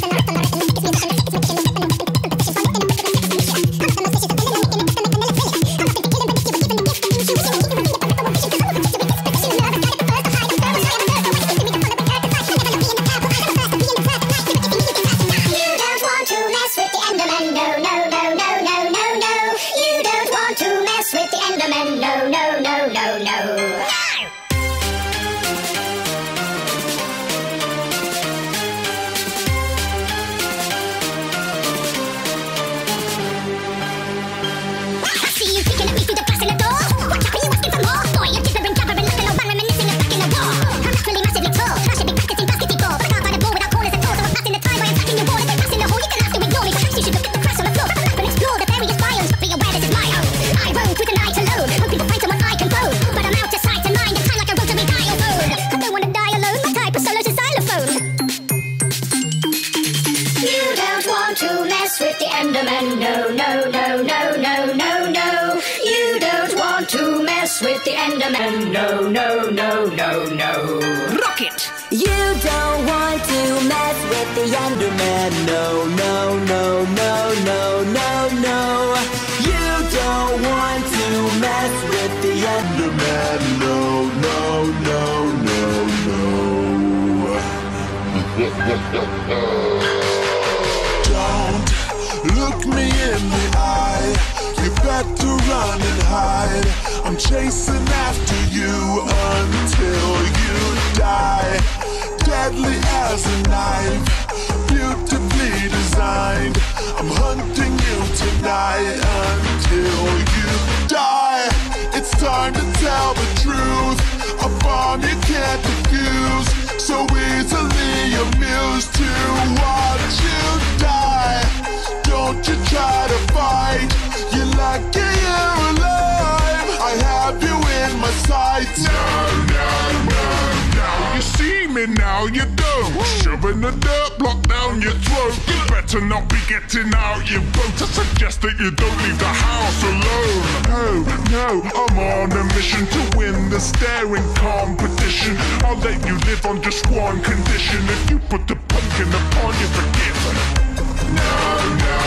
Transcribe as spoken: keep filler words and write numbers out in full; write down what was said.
With the Enderman, no, no, no, no, no, no, no. You don't want to mess with the Enderman, no, no, no, no, no. Rocket! You don't want to mess with the Enderman, no, no, no, no, no, no, no. You don't want to mess with the Enderman, no, no, no, no, no. Look me in the eye, you better run and hide. I'm chasing after you until you die. Deadly as a knife, beautifully designed. I'm hunting you tonight until you die. It's time to tell the truth, a bomb you can't defuse. So easily amused to watch you die. Don't you try to fight, you're lucky you're alive. I have you in my sights. No, no, no, no. You see me now, you don't. Shoving the dirt block down your throat. You better not be getting out your boat. I suggest that you don't leave the house alone. Oh, no, I'm on a mission to win the staring competition. I'll let you live on just one condition. If you put the pumpkin upon your forgive. No, no.